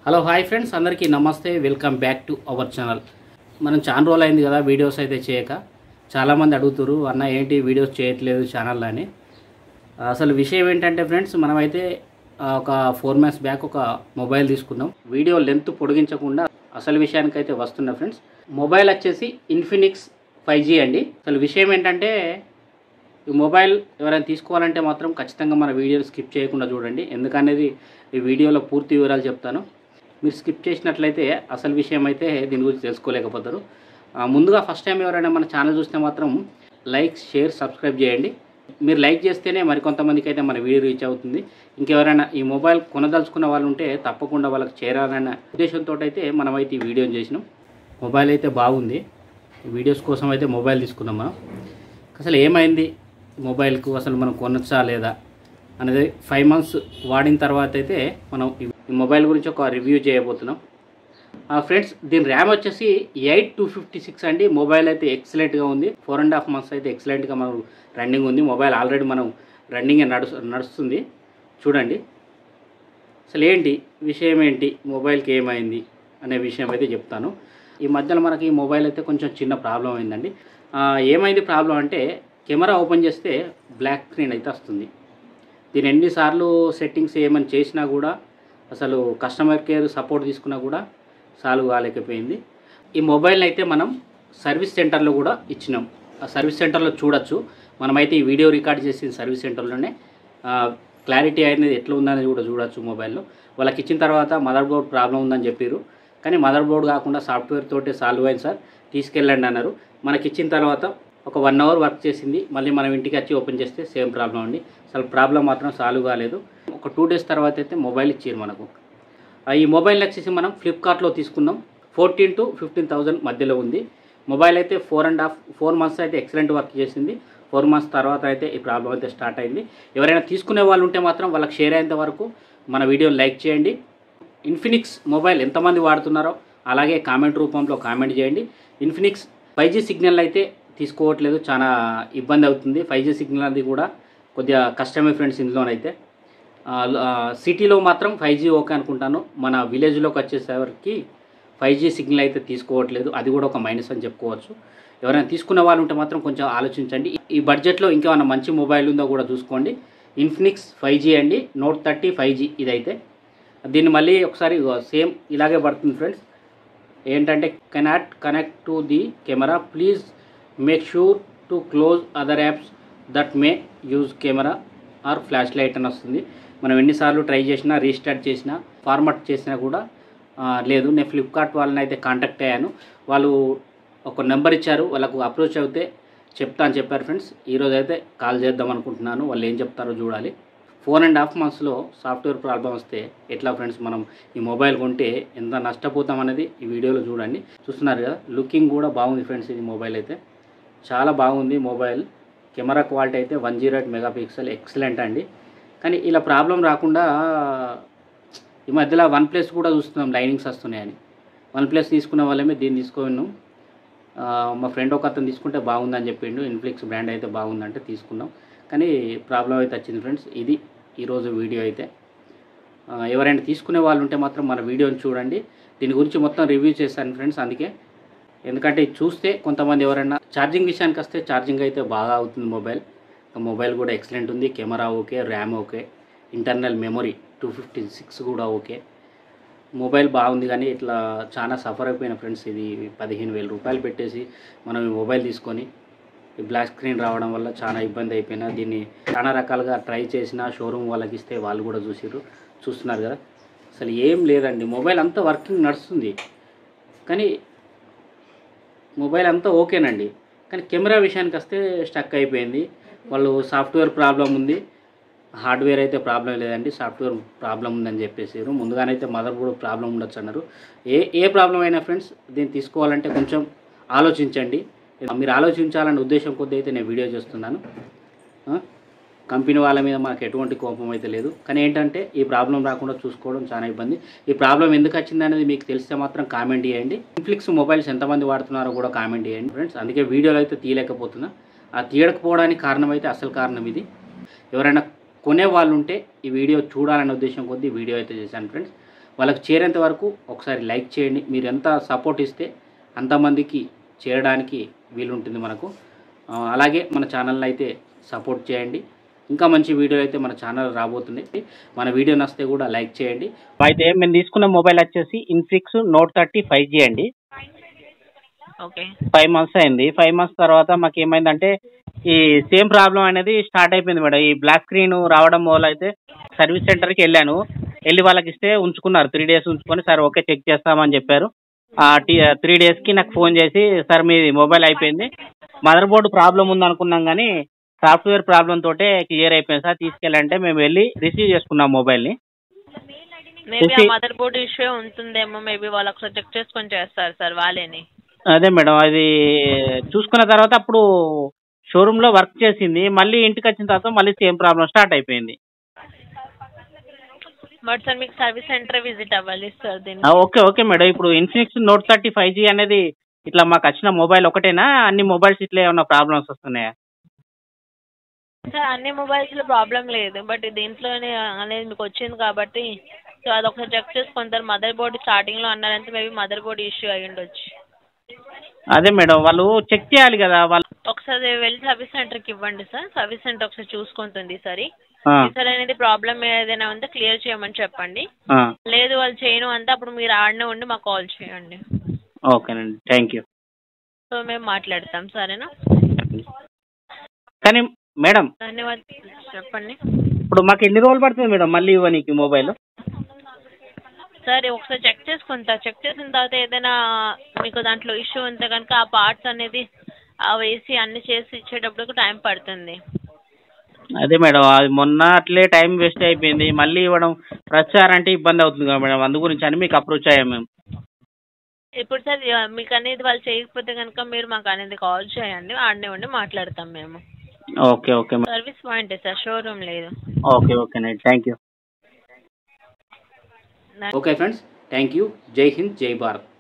Hello hi friends, అందరికీ నమస్తే. Welcome back to our channel. మనం చాలా రోజులు అయింది కదా వీడియోస్ అయితే చేయక. చాలామంది అడుగుతారు, అన్న ఏంటి వీడియోస్ చేయట్లేదు ఛానల్లో అని. అసలు విషయం ఏంటంటే ఫ్రెండ్స్, మనమైతే ఒక 4 months బ్యాక్ ఒక మొబైల్ తీసుకున్నాం. వీడియో లెంత్ పొడిగించకుండా అసలు విషయానికైతే వస్తున్నా ఫ్రెండ్స్. మొబైల్ వచ్చేసి ఇన్ఫినిక్స్ 5G అండి. అసలు విషయం ఏంటంటే, ఈ మొబైల్ ఎవరైనా తీసుకోవాలంటే మాత్రం ఖచ్చితంగా మన వీడియోని స్కిప్ చేయకుండా చూడండి. ఎందుకనేది ఈ వీడియోలో పూర్తి వివరాలు చెప్తాను. మీరు స్కిప్ చేసినట్లయితే అసలు విషయం అయితే దీని గురించి తెలుసుకోలేకపోతారు. ముందుగా ఫస్ట్ టైం ఎవరైనా మన ఛానల్ చూస్తే మాత్రం లైక్, షేర్, సబ్స్క్రైబ్ చేయండి. మీరు లైక్ చేస్తేనే మరికొంతమందికి అయితే మన వీడియో రీచ్ అవుతుంది. ఇంకెవరైనా ఈ మొబైల్ కొనదలుచుకున్న వాళ్ళు ఉంటే తప్పకుండా వాళ్ళకి చేరాలన్న ఉద్దేశంతో అయితే మనమైతే ఈ వీడియోని చేసినాం. మొబైల్ అయితే బాగుంది. వీడియోస్ కోసం అయితే మొబైల్ తీసుకున్నాం మనం. అసలు ఏమైంది మొబైల్కు, అసలు మనం కొనొచ్చా లేదా అనేది 5 months వాడిన తర్వాత అయితే మనం ఈ మొబైల్ గురించి ఒక రివ్యూ చేయబోతున్నాం. ఫ్రెండ్స్, దీని ర్యామ్ వచ్చేసి 8256 అండి. మొబైల్ అయితే ఎక్సలెంట్గా ఉంది. 4.5 months అయితే ఎక్సలెంట్గా మనం రన్నింగ్ ఉంది. మొబైల్ ఆల్రెడీ మనం రన్నింగ్ నడుస్తుంది. చూడండి అసలు ఏంటి విషయం, ఏంటి మొబైల్కి ఏమైంది అనే విషయం అయితే చెప్తాను. ఈ మధ్యలో మనకి ఈ మొబైల్ అయితే కొంచెం చిన్న ప్రాబ్లం అయిందండి. ఏమైంది ప్రాబ్లం అంటే, కెమెరా ఓపెన్ చేస్తే బ్లాక్ స్క్రీన్ అయితే వస్తుంది. దీని ఎన్నిసార్లు సెట్టింగ్స్ ఏమైనా చేసినా కూడా, అసలు కస్టమర్ కేర్ సపోర్ట్ తీసుకున్నా కూడా సాల్వ్ కాలేకపోయింది. ఈ మొబైల్ని అయితే మనం సర్వీస్ సెంటర్లో కూడా ఇచ్చినాం. ఆ సర్వీస్ సెంటర్లో చూడొచ్చు. మనమైతే ఈ వీడియో రికార్డ్ చేసిన సర్వీస్ సెంటర్లోనే క్లారిటీ అనేది ఎట్లా ఉందనేది కూడా చూడొచ్చు. మొబైల్లో వాళ్ళకి ఇచ్చిన తర్వాత మదర్ బోర్డ్ ప్రాబ్లం ఉందని చెప్పారు. కానీ మదర్ బోర్డ్ కాకుండా సాఫ్ట్వేర్ తోటే సాల్వ్ అయింది సార్, తీసుకెళ్ళండి అన్నారు. మనకి ఇచ్చిన తర్వాత ఒక 1 hour వర్క్ చేసింది. మళ్ళీ మనం ఇంటికి వచ్చి ఓపెన్ చేస్తే సేమ్ ప్రాబ్లం అండి. అసలు ప్రాబ్లం మాత్రం సాల్వ్ కాలేదు. ఒక 2 days తర్వాత అయితే మొబైల్ ఇచ్చారు మనకు. ఈ మొబైల్ వచ్చేసి మనం ఫ్లిప్కార్ట్లో తీసుకున్నాం. 14,000 to 15,000 మధ్యలో ఉంది. మొబైల్ అయితే 4 months అయితే ఎక్సలెంట్ వర్క్ చేసింది. 4 months తర్వాత అయితే ఈ ప్రాబ్లం అయితే స్టార్ట్ అయింది. ఎవరైనా తీసుకునే వాళ్ళు ఉంటే మాత్రం వాళ్ళకి షేర్ అయ్యేంత వరకు మన వీడియోని లైక్ చేయండి. ఇన్ఫినిక్స్ మొబైల్ ఎంతమంది వాడుతున్నారో అలాగే కామెంట్ రూపంలో కామెంట్ చేయండి. ఇన్ఫినిక్స్ 5G సిగ్నల్ అయితే తీసుకోవట్లేదు, చాలా ఇబ్బంది అవుతుంది. 5G సిగ్నల్ అది కూడా కొద్దిగా కష్టమే ఫ్రెండ్స్. ఇందులోనైతే సిటీలో మాత్రం 5G ఓకే అనుకుంటాను. మన విలేజ్లోకి వచ్చేసరికి 5G సిగ్నల్ అయితే తీసుకోవట్లేదు. అది కూడా ఒక మైనస్ అని చెప్పుకోవచ్చు. ఎవరైనా తీసుకునే వాళ్ళు ఉంటే మాత్రం కొంచెం ఆలోచించండి. ఈ బడ్జెట్లో ఇంకేమైనా మంచి మొబైల్ ఉందో కూడా చూసుకోండి. ఇన్ఫినిక్స్ 5G అండి, Note 30 5G ఇదైతే. దీన్ని మళ్ళీ ఒకసారి సేమ్ ఇలాగే పడుతుంది ఫ్రెండ్స్. ఏంటంటే, cannot connect to the camera, please make sure to close other apps that may use camera or flash light అని వస్తుంది. మనం ఎన్నిసార్లు ట్రై చేసినా, రీస్టార్ట్ చేసినా, ఫార్మాట్ చేసినా కూడా లేదు. నేను ఫ్లిప్కార్ట్ వాళ్ళని అయితే కాంటాక్ట్ అయ్యాను. వాళ్ళు ఒక నెంబర్ ఇచ్చారు, వాళ్ళకు అప్రోచ్ అయితే చెప్తా అని చెప్పారు ఫ్రెండ్స్. ఈరోజు అయితే కాల్ చేద్దాం అనుకుంటున్నాను. వాళ్ళు ఏం చెప్తారో చూడాలి. 4.5 monthsలో సాఫ్ట్వేర్ ప్రాబ్లం వస్తే ఎట్లా ఫ్రెండ్స్, మనం ఈ మొబైల్ కొంటే ఎంత నష్టపోతాం అనేది ఈ వీడియోలో చూడండి. చూస్తున్నారు కదా, లుకింగ్ కూడా బాగుంది ఫ్రెండ్స్. ఇది మొబైల్ అయితే చాలా బాగుంది. మొబైల్ కెమెరా క్వాలిటీ అయితే 108 MP ఎక్సలెంట్ అండి. కానీ ఇలా ప్రాబ్లం రాకుండా ఈ మధ్యలో OnePlus కూడా చూస్తున్నాం లైనింగ్స్ వస్తున్నాయని. OnePlus తీసుకున్న వాళ్ళమే దీన్ని తీసుకున్నాం. మా ఫ్రెండ్ ఒక అతను తీసుకుంటే బాగుందని చెప్పిండు. ఇన్ఫినిక్స్ బ్రాండ్ అయితే బాగుందంటే తీసుకున్నాం. కానీ ప్రాబ్లం అయితే వచ్చింది ఫ్రెండ్స్. ఇది ఈరోజు వీడియో అయితే. ఎవరైనా తీసుకునే వాళ్ళు ఉంటే మాత్రం మన వీడియోని చూడండి. దీని గురించి మొత్తం రివ్యూ చేశాను ఫ్రెండ్స్. అందుకే, ఎందుకంటే చూస్తే కొంతమంది ఎవరైనా ఛార్జింగ్ విషయానికి వస్తే ఛార్జింగ్ అయితే బాగా అవుతుంది మొబైల్ కూడా ఎక్సలెంట్ ఉంది. Camera okay, RAM okay, internal memory 256 కూడా ఓకే. మొబైల్ బాగుంది. కానీ ఇట్లా చాలా సఫర్ అయిపోయిన ఫ్రెండ్స్. ఇది 15,000 రూపాయలు పెట్టేసి మనం ఈ మొబైల్ తీసుకొని ఈ బ్లాక్ స్క్రీన్ రావడం వల్ల చాలా ఇబ్బంది అయిపోయినా. దీన్ని చాలా రకాలుగా ట్రై చేసిన షోరూమ్ వాళ్ళకి ఇస్తే వాళ్ళు కూడా చూస్తున్నారు కదా. అసలు ఏం లేదండి, మొబైల్ అంతా వర్కింగ్ నడుస్తుంది. కానీ మొబైల్ అంతా ఓకేనండి. కానీ కెమెరా విషయానికి వస్తే స్టక్ అయిపోయింది. వాళ్ళు సాఫ్ట్వేర్ ప్రాబ్లం ఉంది, హార్డ్వేర్ అయితే ప్రాబ్లం లేదండి, సాఫ్ట్వేర్ ప్రాబ్లం ఉందని చెప్పేసారు. ముందుగానైతే మదర్ బోర్డ్ ప్రాబ్లం ఉండొచ్చు అన్నారు. ఏ ప్రాబ్లం అయినా ఫ్రెండ్స్, దీన్ని తీసుకోవాలంటే కొంచెం ఆలోచించండి. మీరు ఆలోచించాలనే ఉద్దేశం కొద్దీ అయితే నేను వీడియో చేస్తున్నాను. కంపెనీ వాళ్ళ మీద మాకు ఎటువంటి కోపం అయితే లేదు. కానీ ఏంటంటే, ఈ ప్రాబ్లం రాకుండా చూసుకోవడం చాలా ఇబ్బంది. ఈ ప్రాబ్లం ఎందుకు వచ్చింది అనేది మీకు తెలిస్తే మాత్రం కామెంట్ చేయండి. ఇన్ఫినిక్స్ మొబైల్స్ ఎంతమంది వాడుతున్నారో కూడా కామెంట్ చేయండి ఫ్రెండ్స్. అందుకే వీడియోలు అయితే తీయలేకపోతున్నా. ఆ తీయకపోవడానికి కారణం అయితే అసలు కారణం ఇది. ఎవరైనా కొనే వాళ్ళు ఉంటే ఈ వీడియో చూడాలనే ఉద్దేశం కొద్దీ వీడియో అయితే చేశాను ఫ్రెండ్స్. వాళ్ళకి చేరేంత వరకు ఒకసారి లైక్ చేయండి. మీరు ఎంత సపోర్ట్ ఇస్తే అంతమందికి చేరడానికి వీలుంటుంది మనకు. అలాగే మన ఛానల్ని అయితే సపోర్ట్ చేయండి. ఇంకా మంచి వీడియోలు అయితే మన ఛానల్ రాబోతుంది. మన వీడియో నచ్చితే కూడా లైక్ చేయండి. అయితే మేము తీసుకున్న మొబైల్ వచ్చేసి ఇన్ఫినిక్స్ నోట్ 30 5G అండి. ఓకే 5 months అయింది. 5 months తర్వాత మాకు ఏమైందంటే ఈ సేమ్ ప్రాబ్లం అనేది స్టార్ట్ అయిపోయింది మేడం. ఈ బ్లాక్ స్క్రీన్ రావడం వల్ల అయితే సర్వీస్ సెంటర్కి వెళ్ళాను. వెళ్ళి వాళ్ళకి ఇస్తే ఉంచుకున్నారు. 3 days ఉంచుకొని సార్ ఓకే చెక్ చేస్తామని చెప్పారు. 3 daysకి నాకు ఫోన్ చేసి సార్ మీ మొబైల్ అయిపోయింది, మదర్ బోర్డు ప్రాబ్లం ఉంది అనుకున్నాం కానీ సాఫ్ట్వేర్ ప్రాబ్లం తోటే క్లియర్ అయిపోయింది సార్, తీసుకెళ్ళంటే మేము వెళ్ళి రిసీవ్ చేసుకున్నాం మొబైల్ని. మేబీ ఆ మదర్ బోర్డ్ ఇష్యూ ఉంటుందేమో, మేబీ వాళ్ళు ఒకసారి చెక్ చేసుకొని చేస్తారు సార్ వాళ్ళేని. అదే మేడం, అది చూసుకున్న తర్వాత అప్పుడు షోరూంలో వర్క్ చేసింది. మళ్ళీ ఇంటికి వచ్చిన తర్వాత మళ్ళీ సేమ్ ప్రాబ్లం స్టార్ట్ అయిపోయింది. బట్ సార్ మీకు సర్వీస్ సెంటర్ విజిట్ అవ్వాలి సార్ దీన్ని. Okay madam. ఇప్పుడు ఇన్ఫినిక్స్ నోట్ 30 5G అనేది ఇట్లా మాకు వచ్చిన మొబైల్ ఒకటేనా, అన్ని మొబైల్స్ ఇట్లా ఏమన్నా ప్రాబ్లమ్స్ వస్తున్నాయా? సార్ అన్ని మొబైల్స్లో ప్రాబ్లం లేదు, బట్ దీంట్లోనే అనేది మీకు వచ్చింది కాబట్టి సో అదొకసారి చెక్ చేసుకుంటారు. మదర్ బోర్డు స్టార్టింగ్లో అన్నారంటే మేబీ మదర్ బోర్డు ఇష్యూ అయ్యి ఉండొచ్చు. అదే మేడం, వాళ్ళు చెక్ చేయాలి కదా. వాళ్ళు ఒకసారి వెళ్ళి సర్వీస్ సెంటర్కి ఇవ్వండి సార్. సర్వీస్ సెంటర్ ఒకసారి చూసుకుంటుంది ఈసారి అనేది ప్రాబ్లం ఏదైనా ఉంటే క్లియర్ చేయమని చెప్పండి. లేదు వాళ్ళు చేయను అంటే అప్పుడు మీరు ఆడనే ఉండి మాకు కాల్ చేయండి. ఓకేనండి, థ్యాంక్ యూ. సో మేము మాట్లాడతాం, సరేనా? కానీ మేడం ధన్యవాదాలు. చెప్పండి. ఇప్పుడు మాకు ఎన్ని రోజులు పడుతుంది మేడం మళ్ళీ ఇవ్వనీకి మొబైల్? సరే ఒకసారి చెక్ చేసుకుంటా. చెక్ చేసిన తర్వాత ఏదైనా మీకు దాంట్లో ఇష్యూ ఉంటే కనుక ఆ పార్ట్స్ అనేది వేసి అన్ని చేసి ఇచ్చేటప్పుడు టైం పడుతుంది. అదే మేడం, అది మొన్న అట్లే టైం వేస్ట్ అయిపోయింది. మళ్ళీ ఇవ్వడం ప్రచారంటే ఇబ్బంది అవుతుంది కదా మేడం, అందు గురించి అని మీకు అప్రోచ్ అయ్యాం మేము. ఇప్పుడు సార్ మీకు అనేది వాళ్ళు చేయకపోతే కనుక మీరు మాకు అనేది కాల్ చేయండి, ఆడనే ఉండి మాట్లాడతాం మేము. ఓకే సర్వీస్ పాయింటే సార్, షోరూమ్ లేదు. ఓకేనండి, thank you. Okay friends, thank you. Jai Hind, జై భారత్.